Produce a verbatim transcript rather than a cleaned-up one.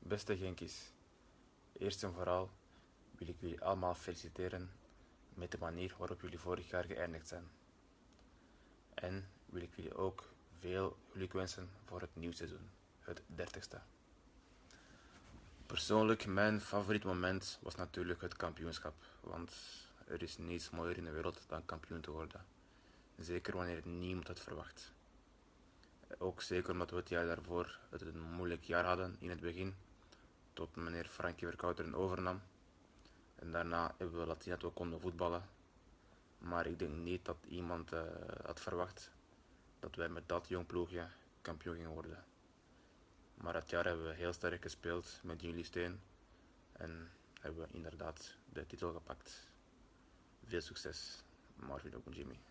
Beste Genkies, eerst en vooral wil ik jullie allemaal feliciteren met de manier waarop jullie vorig jaar geëindigd zijn. En wil ik jullie ook veel geluk wensen voor het nieuwe seizoen, het dertigste. Persoonlijk, mijn favoriet moment was natuurlijk het kampioenschap, want er is niets mooier in de wereld dan kampioen te worden. Zeker wanneer niemand het verwacht. Ook zeker omdat we het jaar daarvoor het een moeilijk jaar hadden in het begin, tot meneer Frankie Verkouteren overnam. En daarna hebben we laten zien dat we konden voetballen. Maar ik denk niet dat iemand uh, had verwacht dat wij met dat jong ploegje kampioen gingen worden. Maar dat jaar hebben we heel sterk gespeeld met jullie steun. En hebben we inderdaad de titel gepakt. Veel succes, Marvin Ogunjimi.